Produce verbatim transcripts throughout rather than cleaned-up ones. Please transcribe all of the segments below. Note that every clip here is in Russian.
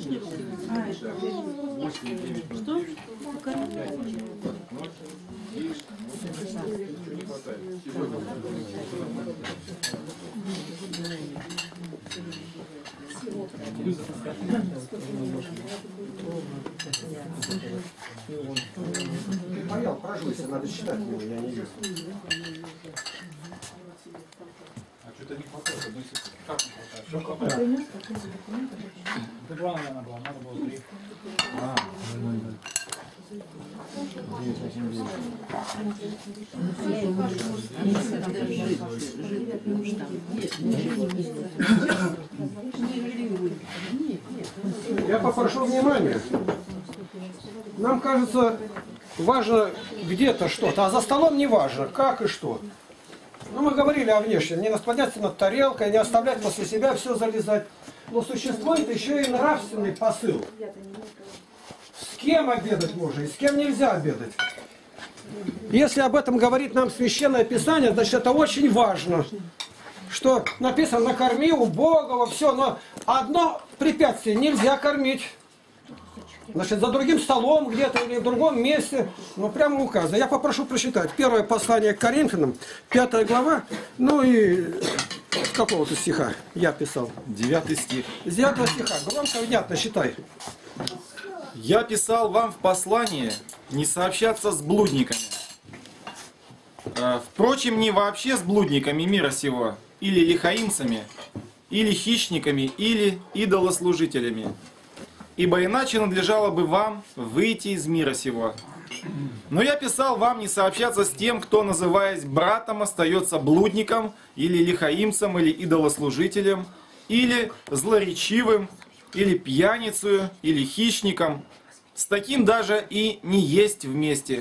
Что? Понял, прожусь, надо читать его, я не вижу. А что-то не хватает одной секунды. Как не хватает? Что хватает? Это два, наверное, было, надо было три. А, Я попрошу внимания. Нам кажется, важно где-то что-то, а за столом не важно, как и что. Ну, мы говорили о внешнем, не насклоняться над тарелкой, не оставлять после себя все залезать. Но существует еще и нравственный посыл. С кем обедать можно и с кем нельзя обедать. Если об этом говорит нам Священное Писание, значит, это очень важно. Что написано: накорми убогого, все, но одно препятствие: нельзя кормить. Значит, за другим столом где-то или в другом месте, ну прямо указано. Я попрошу прочитать первое послание к Коринфянам, пятая глава, ну и с какого-то стиха я писал. Девятый стих. С девятого стиха, громко, внятно считай. Я писал вам в послании не сообщаться с блудниками. Впрочем, не вообще с блудниками мира сего, или лихаимцами, или хищниками, или идолослужителями. Ибо иначе надлежало бы вам выйти из мира сего. Но я писал вам не сообщаться с тем, кто, называясь братом, остается блудником, или лихаимцем, или идолослужителем, или злоречивым, или пьяницею, или хищником. С таким даже и не есть вместе.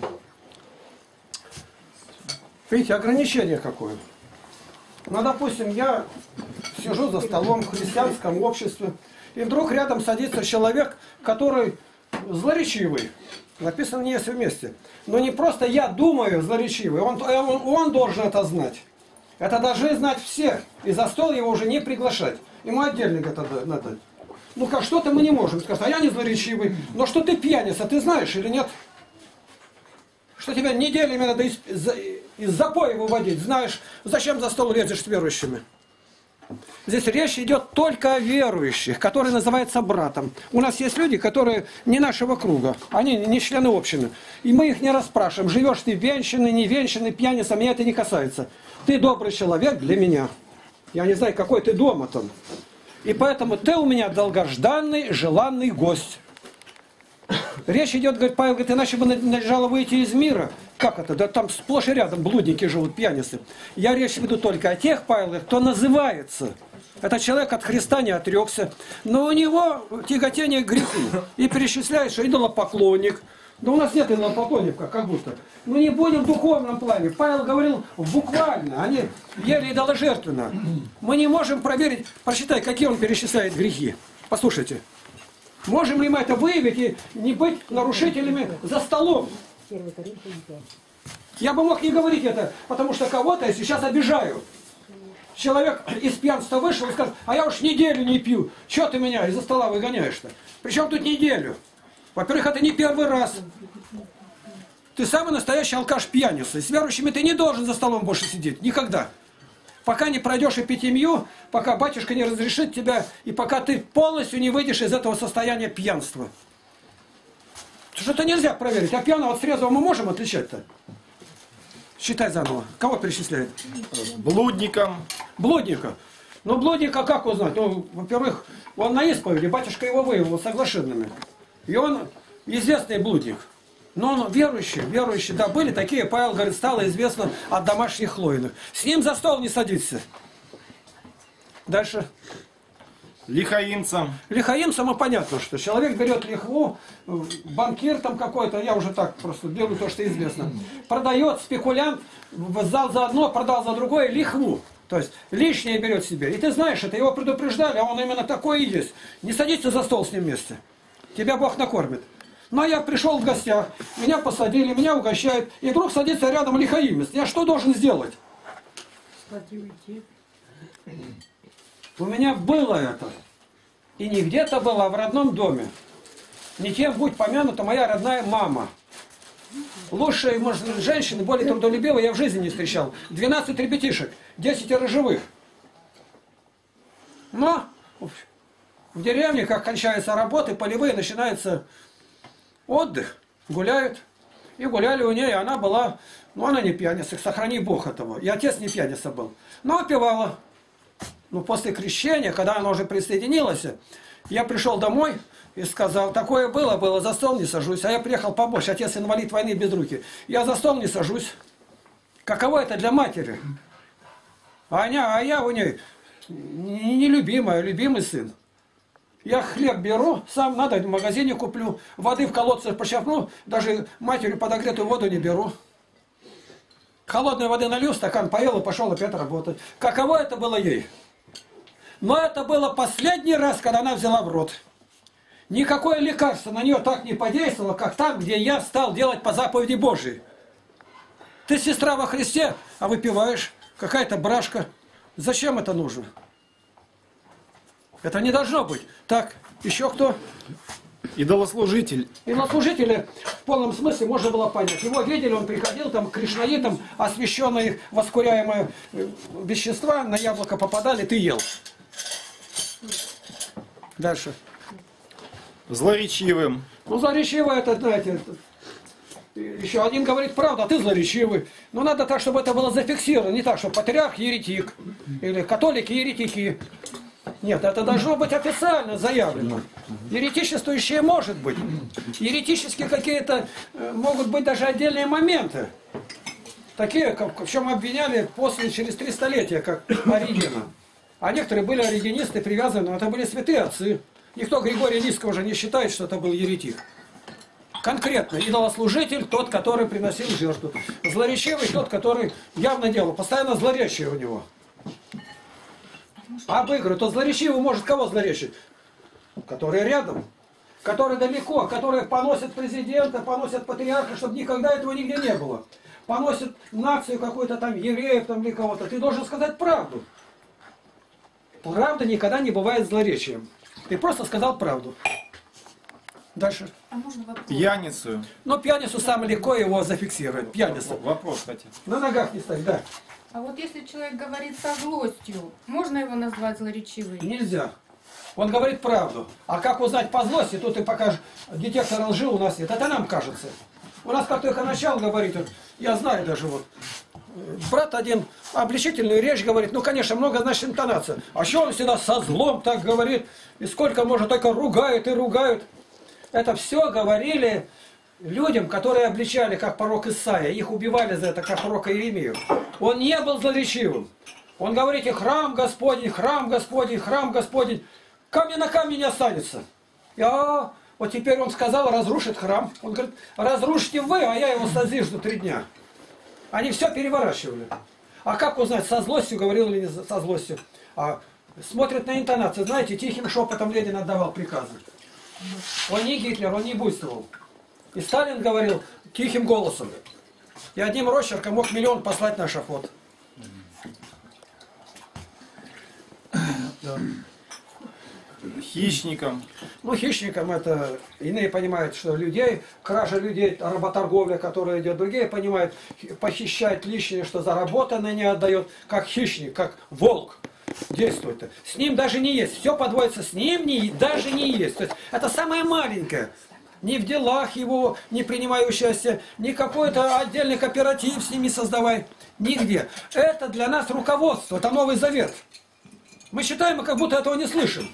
Видите, ограничение какое. Ну, допустим, я сижу за столом в христианском обществе, и вдруг рядом садится человек, который злоречивый. Написано «не есть вместе». Но не просто я думаю злоречивый, он, он, он должен это знать. Это должны знать все. И за стол его уже не приглашать. Ему отдельно это надо. Ну как, что-то мы не можем сказать, а я не злоречивый. Но что ты пьяница, ты знаешь или нет? Что тебя неделями надо из, из, из запоя выводить. Знаешь, зачем за стол лезешь с верующими? Здесь речь идет только о верующих, которые называются братом. У нас есть люди, которые не нашего круга, они не члены общины. И мы их не расспрашиваем, живешь ты венчанный, не венчанный, пьяница, меня это не касается. Ты добрый человек для меня. Я не знаю, какой ты дома там. И поэтому ты у меня долгожданный, желанный гость. Речь идет, говорит Павел, говорит, иначе бы надлежало выйти из мира. Как это? Да там сплошь и рядом блудники живут, пьяницы. Я речь веду только о тех, Павел, кто называется. Это человек от Христа не отрекся, но у него тяготение к греху. И перечисляет, что идолопоклонник. Да у нас нет идолопоклонников, как будто. Мы не будем в духовном плане. Павел говорил буквально, они ели идоложертвенно. Мы не можем проверить, прочитай, какие он перечисляет грехи. Послушайте. Можем ли мы это выявить и не быть нарушителями за столом? Я бы мог не говорить это, потому что кого-то я сейчас обижаю. Человек из пьянства вышел и скажет: а я уж неделю не пью. Чего ты меня из-за стола выгоняешь-то? Причем тут неделю? Во-первых, это не первый раз. Ты самый настоящий алкаш-пьяница. С верующими ты не должен за столом больше сидеть. Никогда. Пока не пройдешь эпитемию, пока батюшка не разрешит тебя, и пока ты полностью не выйдешь из этого состояния пьянства. Что-то нельзя проверить. А пьяного от трезвого мы можем отличать-то? Считай заново. Кого перечисляет? Блудником. Блудника. Ну, блудника как узнать? Ну, во-первых, он на исповеди, батюшка его выявил соглашенными. И он известный блудник. Но он верующий, верующий, да, были такие, Павел говорит, стало известно от домашних хлоиных. С ним за стол не садиться. Дальше. Лихаимцам. Лихаимцам, и понятно, что человек берет лихву, банкир там какой-то, я уже так просто делаю то, что известно, продает, спекулянт, сдал за одно, продал за другое лихву. То есть лишнее берет себе. И ты знаешь, это его предупреждали, а он именно такой и есть. Не садиться за стол с ним вместе. Тебя Бог накормит. Ну, а я пришел в гостях, меня посадили, меня угощают, и вдруг садится рядом лихаимец. Я что должен сделать? У меня было это. И не где-то была, а в родном доме. Не кем будь помянута моя родная мама. Лучшей, может, женщины, более трудолюбивой я в жизни не встречал. двенадцать ребятишек, десять живых. Но в деревне, как кончаются работы, полевые, начинается отдых. Гуляют. И гуляли у нее, и она была, ну она не пьяница, сохрани Бог этого. И отец не пьяница был. Но опевала. Ну после крещения, когда она уже присоединилась, я пришел домой и сказал, такое было, было, за стол не сажусь. А я приехал помочь, отец инвалид войны без руки. Я за стол не сажусь. Каково это для матери? А, я, а я у нее нелюбимая, любимый сын. Я хлеб беру, сам надо в магазине куплю, воды в колодце почерпну, даже матери подогретую воду не беру. Холодной воды налил, стакан поел и пошел опять работать. Каково это было ей? Но это было последний раз, когда она взяла в рот. Никакое лекарство на нее так не подействовало, как там, где я стал делать по заповеди Божией. Ты сестра во Христе, а выпиваешь, какая-то брашка. Зачем это нужно? Это не должно быть. Так, еще кто? Идолослужитель. Идолослужители в полном смысле можно было понять. Его видели, он приходил, там, кришнаитам, освященные воскуряемые вещества на яблоко попадали, ты ел. Дальше. Злоречивым. Ну, злоречивый это, знаете, еще один говорит правду, а ты злоречивый. Но надо так, чтобы это было зафиксировано. Не так, что патриарх еретик. Или католики еретики. Нет, это должно быть официально заявлено. Еретичествующее может быть. Еретические какие-то могут быть даже отдельные моменты. Такие, как, в чем обвиняли после, через три столетия, как Оригена. А некоторые были оригенисты, привязаны, но это были святые отцы. Никто Григория Низкого уже не считает, что это был еретик. Конкретно, идолослужитель тот, который приносил жертву. Злоречивый тот, который явно делал. Постоянно злоречие у него. Обыгрывает. Тот злоречивый может кого злоречить? Которые рядом. Которые далеко. Которые поносят президента, поносят патриарха, чтобы никогда этого нигде не было. Поносят нацию какую-то там, евреев там или кого-то. Ты должен сказать правду. Правда никогда не бывает злоречием. Ты просто сказал правду. Дальше. А можно вопрос? Пьяницу. Но пьяницу самое легко его зафиксировать. Пьяница. Вопрос, кстати. На ногах не стоит, да. А вот если человек говорит со злостью, можно его назвать злоречивым? Нельзя. Он говорит правду. А как узнать по злости, тут ты покажешь, детектор лжи у нас нет. Это нам кажется. У нас как только начал говорить, я знаю даже вот, брат один обличительную речь говорит, ну, конечно, много значит интонация. А что он всегда со злом так говорит? И сколько можно, только ругают и ругают. Это все говорили людям, которые обличали, как пророк Исаия. Их убивали за это, как пророка Иеремию. Он не был злоречивым. Он говорит, и храм Господень, храм Господень, храм Господень. Камня на камне не останется. И, а, вот теперь он сказал, разрушит храм. Он говорит, разрушите вы, а я его созижду три дня. Они все переворачивали. А как узнать, со злостью говорил или не со злостью? А смотрят на интонацию. Знаете, тихим шепотом Ленин отдавал приказы. Он не Гитлер, он не буйствовал. И Сталин говорил тихим голосом. И одним росчерком мог миллион послать на эшафот. Да. Хищникам. Ну, хищникам это, иные понимают, что людей, кража людей, работорговля, которая идет, другие понимают, похищать лишнее, что заработанное не отдает, как хищник, как волк действует. С ним даже не есть, все подводится, с ним не, даже не есть. То есть это самое маленькое. Ни в делах его не принимай участие, ни какой-то отдельный кооператив с ними создавай, нигде. Это для нас руководство, это Новый Завет. Мы считаем, мы как будто этого не слышим.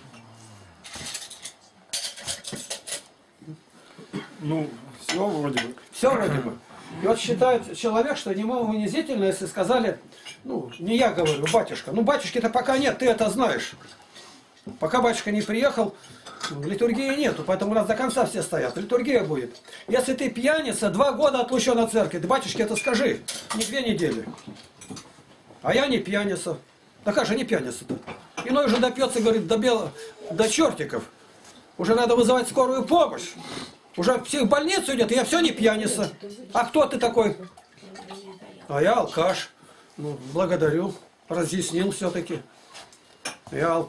Ну, все вроде бы. Все вроде бы. И вот считает человек, что ему унизительно, если сказали, ну, не я говорю, батюшка. Ну, батюшки-то пока нет, ты это знаешь. Пока батюшка не приехал, литургии нету, поэтому у нас до конца все стоят. Литургия будет. Если ты пьяница, два года отлучен от церкви, ты батюшке это скажи, не две недели. А я не пьяница. Да как же не пьяница-то? Иной уже допьется, говорит, до, бел... до чертиков. Уже надо вызывать скорую помощь. Уже в психбольницу идет, и я все не пьяница. А кто ты такой? А я алкаш. Ну, благодарю. Разъяснил все-таки. Я алкаш.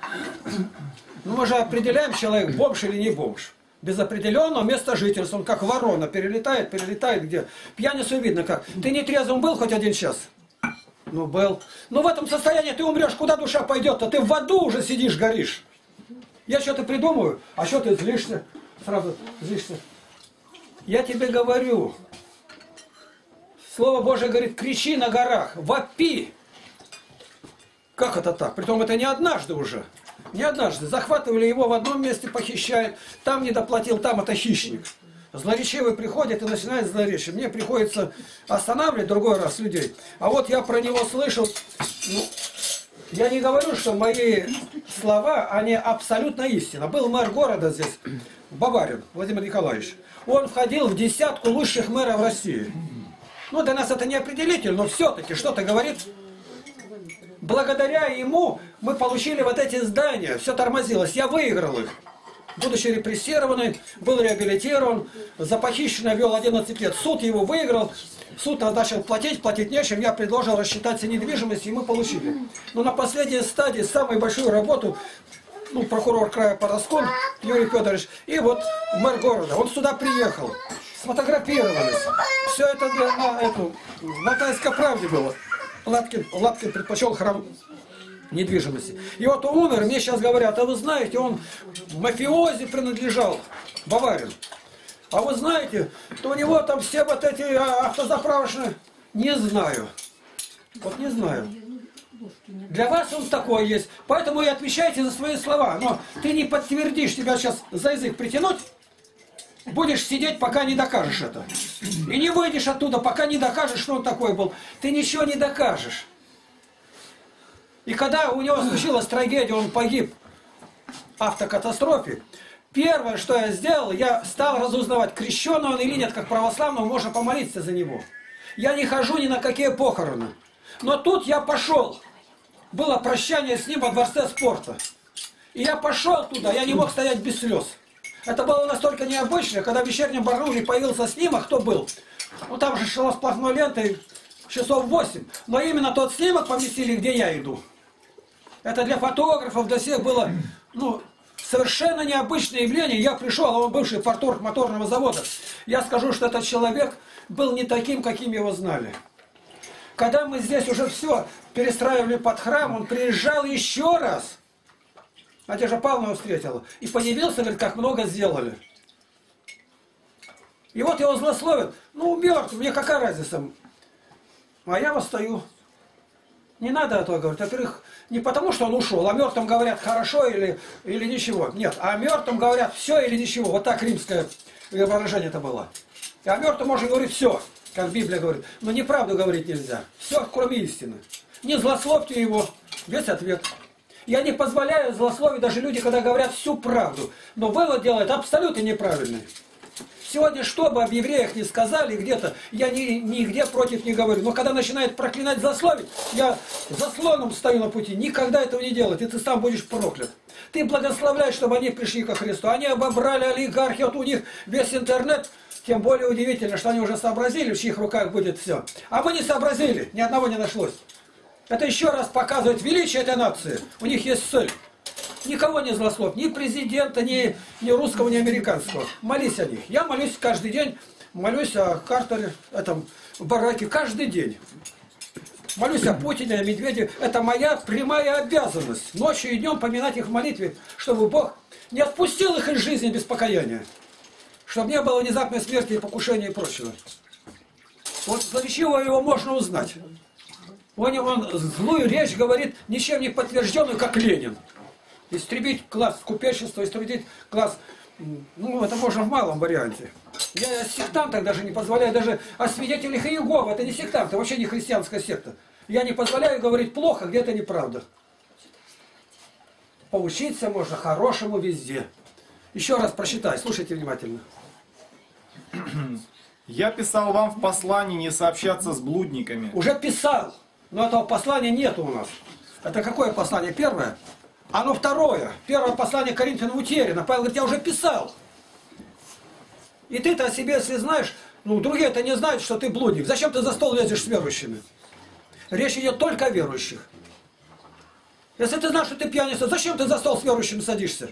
Ну, мы же определяем, человек бомж или не бомж. Без определенного места жительства. Он как ворона перелетает, перелетает где. Пьяницу видно как. Ты не трезвым был хоть один час? Ну, был. Ну, в этом состоянии ты умрешь, куда душа пойдет-то? Ты в аду уже сидишь, горишь. Я что-то придумаю, а что ты злишься? Сразу злишься. Я тебе говорю. Слово Божие говорит, кричи на горах, вопи. Как это так? Притом это не однажды уже. Не однажды. Захватывали его в одном месте, похищают. Там не доплатил, там это хищник. Злоречивый приходит и начинает злоречие. Мне приходится останавливать другой раз людей. А вот я про него слышал. Ну, я не говорю, что мои слова, они абсолютно истина. Был мэр города здесь, Баварин Владимир Николаевич. Он входил в десятку лучших мэров России. Ну, для нас это не определитель, но все-таки что-то говорит. Благодаря ему мы получили вот эти здания. Все тормозилось. Я выиграл их. Будучи репрессированный, был реабилитирован. За похищенное вел одиннадцать лет. Суд его выиграл. Суд назначил платить, платить нечем. Я предложил рассчитаться недвижимостью, и мы получили. Но на последней стадии самую большую работу, ну, прокурор края Пороскон Юрий Федорович, и вот мэр города. Он сюда приехал. Сфотографировались. Все это для, на эту, в Алтайской правде было. Лапкин, Лапкин предпочел храм недвижимости. И вот он умер, мне сейчас говорят, а вы знаете, он мафиози принадлежал, Баварин. А вы знаете, то у него там все вот эти автозаправочные, не знаю. Вот не знаю. Для вас он такой есть, поэтому и отвечайте за свои слова. Но ты не подтвердишь, тебя сейчас за язык притянуть, будешь сидеть, пока не докажешь это. И не выйдешь оттуда, пока не докажешь, что он такой был. Ты ничего не докажешь. И когда у него случилась трагедия, он погиб в автокатастрофе, первое, что я сделал, я стал разузнавать, крещеный он или нет, как православного, можно помолиться за него. Я не хожу ни на какие похороны. Но тут я пошел. Было прощание с ним во дворце спорта. И я пошел туда, я не мог стоять без слез. Это было настолько необычно, когда в вечернем Барнауле появился снимок, кто был. Ну там же шло сплошной лентой часов восемь. Но именно тот снимок поместили, где я иду. Это для фотографов, для всех было, ну, совершенно необычное явление. Я пришел, а он бывший парторг моторного завода. Я скажу, что этот человек был не таким, каким его знали. Когда мы здесь уже все перестраивали под храм, он приезжал еще раз. Надежда Павловна встретила. И подивился, говорит, как много сделали. И вот его злословят. Ну, мертв, мне какая разница? А я восстаю. Не надо этого говорить. Во-первых, не потому, что он ушел, а мертвым говорят хорошо или, или ничего. Нет, а мертвым говорят все или ничего. Вот так римское выражение это было. А мертвым можно говорить все, как Библия говорит. Но неправду говорить нельзя. Все, кроме истины. Не злословьте его. Весь ответ. Я не позволяю злословить даже люди, когда говорят всю правду. Но вывод делают абсолютно неправильный. Сегодня, что бы об евреях не сказали где-то, я ни, нигде против не говорю. Но когда начинают проклинать, злословить, я заслоном стою на пути. Никогда этого не делать, и ты сам будешь проклят. Ты благословляй, чтобы они пришли ко Христу. Они обобрали олигархи, вот у них весь интернет. Тем более удивительно, что они уже сообразили, в чьих руках будет все. А мы не сообразили, ни одного не нашлось. Это еще раз показывает величие этой нации. У них есть цель. Никого не злословь, ни президента, ни, ни русского, ни американского. Молись о них. Я молюсь каждый день, молюсь о Картере, этом Бараке, каждый день. Молюсь о Путине, о Медведеве. Это моя прямая обязанность. Ночью и днем поминать их в молитве, чтобы Бог не отпустил их из жизни без покаяния. Чтобы не было внезапной смерти и покушения и прочего. Вот за чего его можно узнать. Он, он злую речь говорит, ничем не подтвержденную, как Ленин. Истребить класс купечества, истребить класс, ну, это можно в малом варианте. Я сектантах даже не позволяю, даже о свидетелях Иеговы, это не сектанты, вообще не христианская секта. Я не позволяю говорить плохо, где это неправда. Поучиться можно хорошему везде. Еще раз прочитай, слушайте внимательно. Я писал вам в послании не сообщаться с блудниками. Уже писал, но этого послания нет у нас. Это какое послание? Первое? Оно второе. Первое послание Коринфянам утеряно. Павел говорит, я уже писал. И ты-то о себе, если знаешь, ну, другие-то не знают, что ты блудник. Зачем ты за стол лезешь с верующими? Речь идет только о верующих. Если ты знаешь, что ты пьяница, зачем ты за стол с верующим садишься?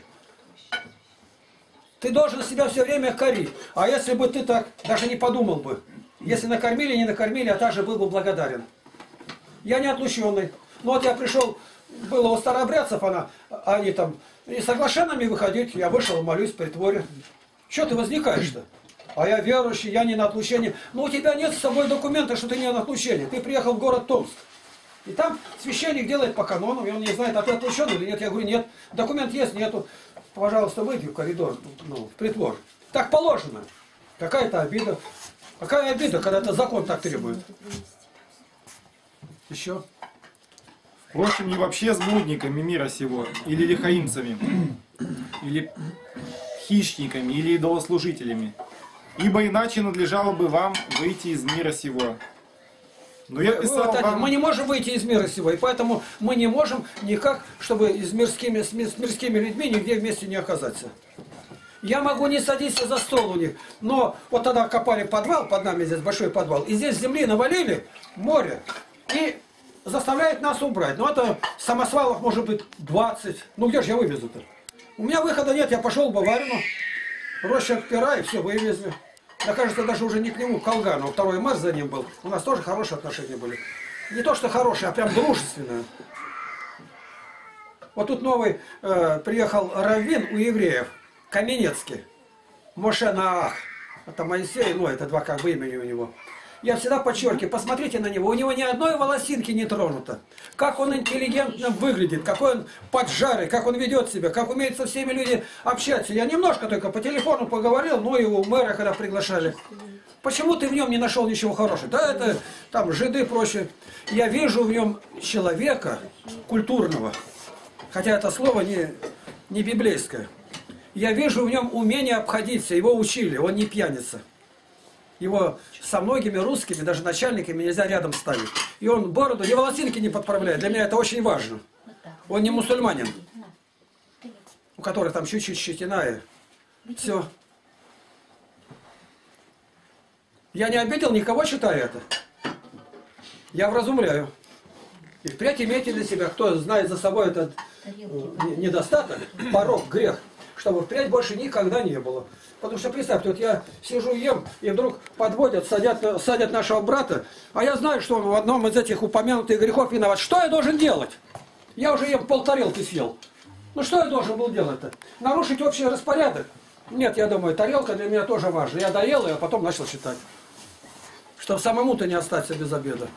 Ты должен себя все время корить. А если бы ты так даже не подумал бы, если накормили, не накормили, а также был бы благодарен. Я не отлученный. Ну вот я пришел, было у старообрядцев, она, они там, и соглашенными выходить, я вышел, молюсь в притворе. Что ты возникаешь-то? А я верующий, я не на отлучении. Но у тебя нет с собой документа, что ты не на отлучении. Ты приехал в город Томск. И там священник делает по канонам, и он не знает, а ты отлучен или нет. Я говорю, нет. Документ есть, нету. Пожалуйста, выйди в коридор, ну, в притвор. Так положено. Какая-то обида. Какая обида, когда это закон так требует? Еще? Впрочем, не вообще с блудниками мира сего, или лихаимцами, или хищниками, или идолослужителями. Ибо иначе надлежало бы вам выйти из мира сего. Но я писал вот, вам... Мы не можем выйти из мира сего, и поэтому мы не можем никак, чтобы с мирскими, с мирскими людьми нигде вместе не оказаться. Я могу не садиться за стол у них, но вот тогда копали подвал, под нами здесь большой подвал, и здесь земли навалили, море, и заставляет нас убрать. Ну это самосвалов может быть двадцать, ну где же я вывезу-то? У меня выхода нет, я пошел в Баварину, роща пера, и все, вывезли. Да, кажется, даже уже не к нему, к Колгану. Второй марш за ним был. У нас тоже хорошие отношения были. Не то, что хорошие, а прям дружественные. Вот тут новый э, приехал раввин у евреев, Каменецкий. Моше Наах. Это Моисей, ну это два как бы имени у него. Я всегда подчеркиваю, посмотрите на него. У него ни одной волосинки не тронуто. Как он интеллигентно выглядит, какой он поджарый, как он ведет себя, как умеет со всеми людьми общаться. Я немножко только по телефону поговорил, ну его мэра когда приглашали. Почему ты в нем не нашел ничего хорошего? Да это там жиды прочее. Я вижу в нем человека культурного, хотя это слово не, не библейское. Я вижу в нем умение обходиться, его учили, он не пьяница. Его со многими русскими, даже начальниками, нельзя рядом ставить. И он бороду, ни волосинки не подправляет. Для меня это очень важно. Он не мусульманин, у которых там чуть-чуть щетина и все. Я не обидел никого, читая это. Я вразумляю. И впредь имейте для себя, кто знает за собой этот недостаток, порок, грех, чтобы впредь больше никогда не было. Потому что представьте, вот я сижу ем, и вдруг подводят, садят, садят нашего брата, а я знаю, что он в одном из этих упомянутых грехов виноват. Что я должен делать? Я уже ем полтарелки съел. Ну что я должен был делать-то? Нарушить общий распорядок? Нет, я думаю, тарелка для меня тоже важна. Я доел ее, а потом начал считать. Чтобы самому-то не остаться без обеда.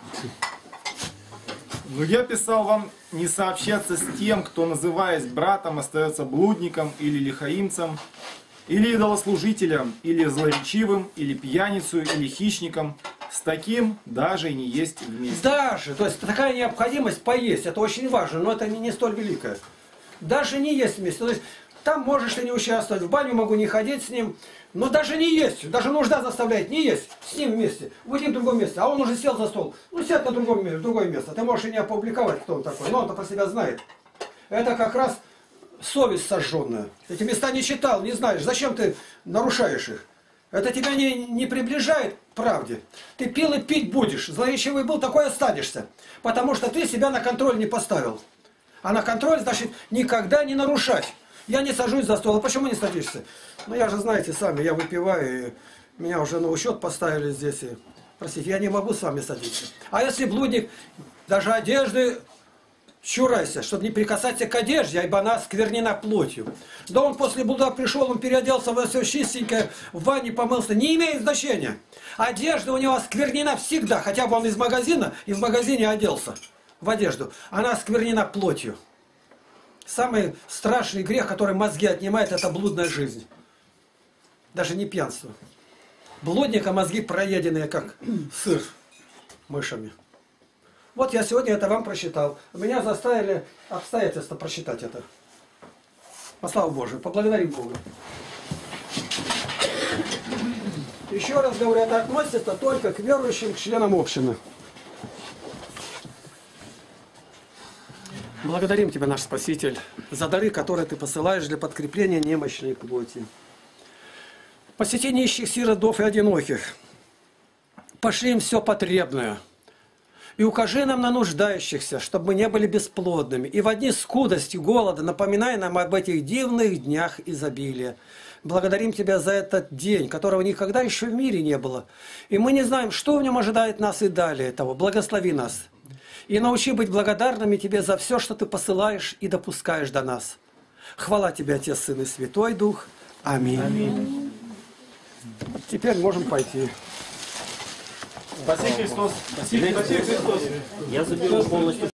Но я писал вам не сообщаться с тем, кто, называясь братом, остается блудником или лихаимцем, или идолослужителем, или злоречивым, или пьяницей, или хищником. С таким даже и не есть вместе. Даже, то есть такая необходимость поесть, это очень важно, но это не, не столь великое. Даже не есть вместе. То есть там можешь ты не участвовать, в баню могу не ходить с ним, но даже не есть, даже нужда заставляет не есть с ним вместе, уйди в другое место, а он уже сел за стол. Ну сядь на другом месте, в другое место, ты можешь и не опубликовать, кто он такой, но он-то про себя знает. Это как раз совесть сожженная. Эти места не читал, не знаешь, зачем ты нарушаешь их? Это тебя не, не приближает к правде. Ты пил и пить будешь, злоречивый был, такой останешься, потому что ты себя на контроль не поставил. А на контроль значит никогда не нарушать. Я не сажусь за стол. А почему не садишься? Ну, я же, знаете, сами, я выпиваю, и меня уже на учет поставили здесь. И, простите, я не могу с вами садиться. А если блудник, даже одежды чурайся, чтобы не прикасаться к одежде, ибо она сквернена плотью. Да он после блуда пришел, он переоделся во все чистенькое, в ванне помылся. Не имеет значения. Одежда у него сквернена всегда, хотя бы он из магазина, и в магазине оделся в одежду. Она сквернена плотью. Самый страшный грех, который мозги отнимает, это блудная жизнь. Даже не пьянство. Блудника мозги проеденные, как сыр мышами. Вот я сегодня это вам прочитал. Меня заставили обстоятельства прочитать это. По славу Божию, поблагодарим Бога. Еще раз говорю, это относится только к верующим, к членам общины. Благодарим Тебя, наш Спаситель, за дары, которые Ты посылаешь для подкрепления немощной плоти. Посети нищих, сиротов и одиноких. Пошли им все потребное. И укажи нам на нуждающихся, чтобы мы не были бесплодными. И в дни скудости, голода напоминай нам об этих дивных днях изобилия. Благодарим Тебя за этот день, которого никогда еще в мире не было. И мы не знаем, что в нем ожидает нас и далее того. Благослови нас. И научи быть благодарными Тебе за все, что Ты посылаешь и допускаешь до нас. Хвала Тебе, Отец, Сын и Святой Дух. Аминь. Аминь. Теперь можем пойти. Спаси Христос. Я заберу полностью.